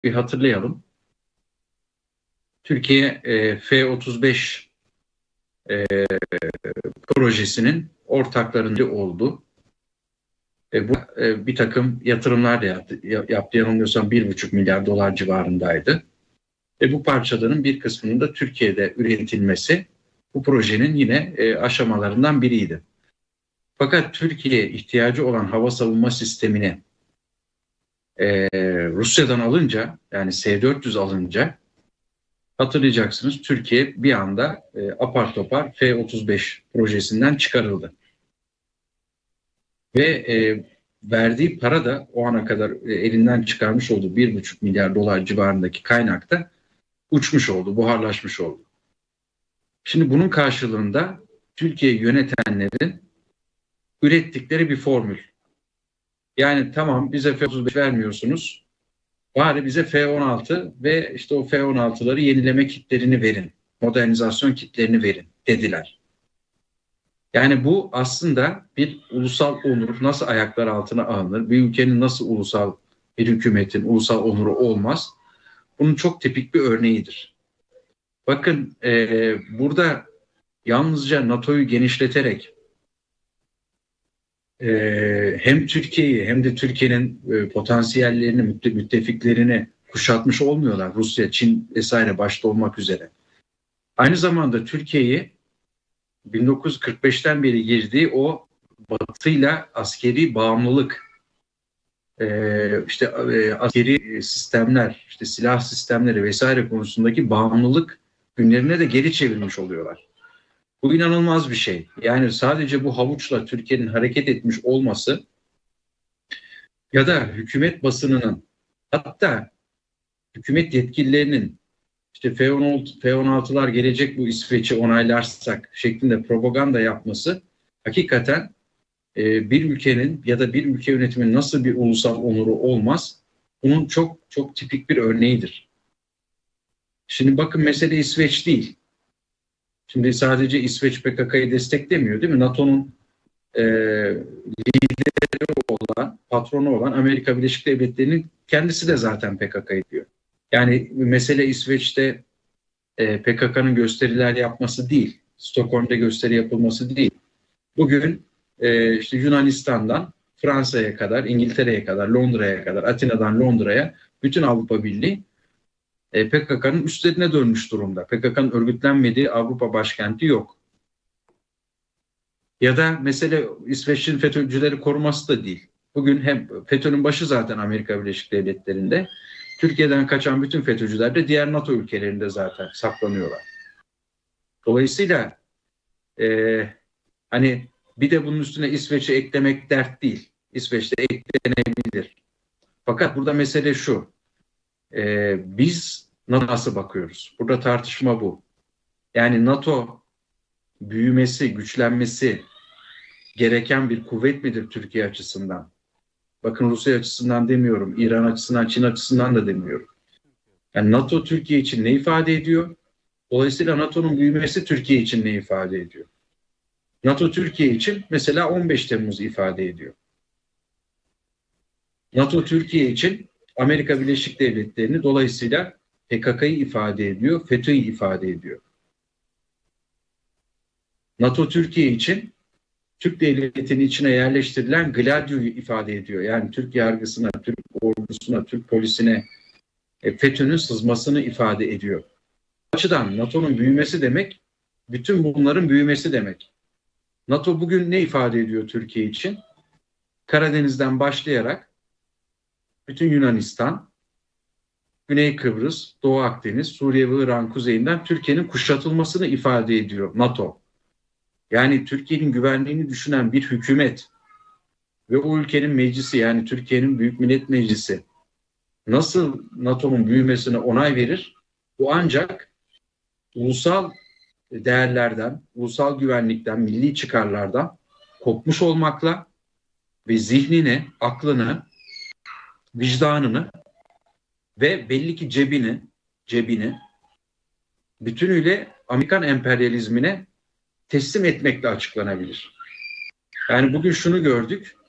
bir hatırlayalım. Türkiye F-35 projesinin ortaklarında oldu. Bu bir takım yatırımlar da yaptı. Yanılmıyorsam 1,5 milyar dolar civarındaydı. Bu parçaların bir kısmının da Türkiye'de üretilmesi bu projenin yine aşamalarından biriydi. Fakat Türkiye ihtiyacı olan hava savunma sistemini Rusya'dan alınca, yani S-400 alınca, hatırlayacaksınız, Türkiye bir anda apar topar F-35 projesinden çıkarıldı. Ve verdiği para da o ana kadar elinden çıkarmış olduğu 1,5 milyar dolar civarındaki kaynakta uçmuş oldu, buharlaşmış oldu. Şimdi bunun karşılığında Türkiye yönetenlerin ürettikleri bir formül. Yani tamam, bize F-35 vermiyorsunuz, bari bize F-16 ve işte o F-16'ları yenileme kitlerini verin, modernizasyon kitlerini verin dediler. Yani bu aslında bir ulusal onur nasıl ayaklar altına alınır, bir ülkenin nasıl ulusal, bir hükümetin ulusal onuru olmaz, bunun çok tipik bir örneğidir. Bakın burada yalnızca NATO'yu genişleterek hem Türkiye'yi hem de Türkiye'nin potansiyellerini, müttefiklerini kuşatmış olmuyorlar. Rusya, Çin vesaire başta olmak üzere. Aynı zamanda Türkiye'yi 1945'ten beri girdiği o Batı'yla askeri bağımlılık, askeri sistemler, işte silah sistemleri vesaire konusundaki bağımlılık günlerine de geri çevirmiş oluyorlar. Bu inanılmaz bir şey. Yani sadece bu havuçla Türkiye'nin hareket etmiş olması ya da hükümet basınının, hatta hükümet yetkililerinin işte F-16'lar gelecek, bu İsveç'i onaylarsak şeklinde propaganda yapması hakikaten bir ülkenin ya da bir ülke yönetiminin nasıl bir ulusal onuru olmaz, bunun çok çok tipik bir örneğidir. Şimdi bakın, mesele İsveç değil. Şimdi sadece İsveç PKK'yı desteklemiyor, değil mi? NATO'nun lideri olan, patronu olan Amerika Birleşik Devletleri'nin kendisi de zaten PKK'yı diyor. Yani mesele İsveç'te PKK'nın gösteriler yapması değil, Stockholm'da gösteri yapılması değil. Bugün işte Yunanistan'dan Fransa'ya kadar, İngiltere'ye kadar, Londra'ya kadar, Atina'dan Londra'ya bütün Avrupa Birliği PKK'nın üstlerine dönmüş durumda. PKK'nın örgütlenmediği Avrupa başkenti yok. Ya da mesele İsveç'in FETÖ'cüleri koruması da değil. Bugün hem FETÖ'nün başı zaten Amerika Birleşik Devletleri'nde. Türkiye'den kaçan bütün FETÖ'cüler de diğer NATO ülkelerinde zaten saklanıyorlar. Dolayısıyla hani bir de bunun üstüne İsveç'i eklemek dert değil. İsveç'te eklenebilir. Fakat burada mesele şu. Biz nasıl bakıyoruz? Burada tartışma bu. Yani NATO büyümesi, güçlenmesi gereken bir kuvvet midir Türkiye açısından? Bakın, Rusya açısından demiyorum, İran açısından, Çin açısından da demiyorum. Yani NATO Türkiye için ne ifade ediyor? Dolayısıyla NATO'nun büyümesi Türkiye için ne ifade ediyor? NATO Türkiye için mesela 15 Temmuz ifade ediyor. NATO Türkiye için Amerika Birleşik Devletleri'ni, dolayısıyla PKK'yı ifade ediyor, FETÖ'yü ifade ediyor. NATO Türkiye için Türk devletinin içine yerleştirilen Gladio'yu ifade ediyor. Yani Türk yargısına, Türk ordusuna, Türk polisine FETÖ'nün sızmasını ifade ediyor. Bu açıdan NATO'nun büyümesi demek, bütün bunların büyümesi demek. NATO bugün ne ifade ediyor Türkiye için? Karadeniz'den başlayarak bütün Yunanistan, Güney Kıbrıs, Doğu Akdeniz, Suriye ve Irak'ın kuzeyinden Türkiye'nin kuşatılmasını ifade ediyor NATO. Yani Türkiye'nin güvenliğini düşünen bir hükümet ve o ülkenin meclisi, yani Türkiye'nin Büyük Millet Meclisi nasıl NATO'nun büyümesine onay verir? Bu ancak ulusal değerlerden, ulusal güvenlikten, milli çıkarlardan kopmuş olmakla ve zihnini, aklını, vicdanını ve belli ki cebini bütünüyle Amerikan emperyalizmine teslim etmekle açıklanabilir. Yani bugün şunu gördük.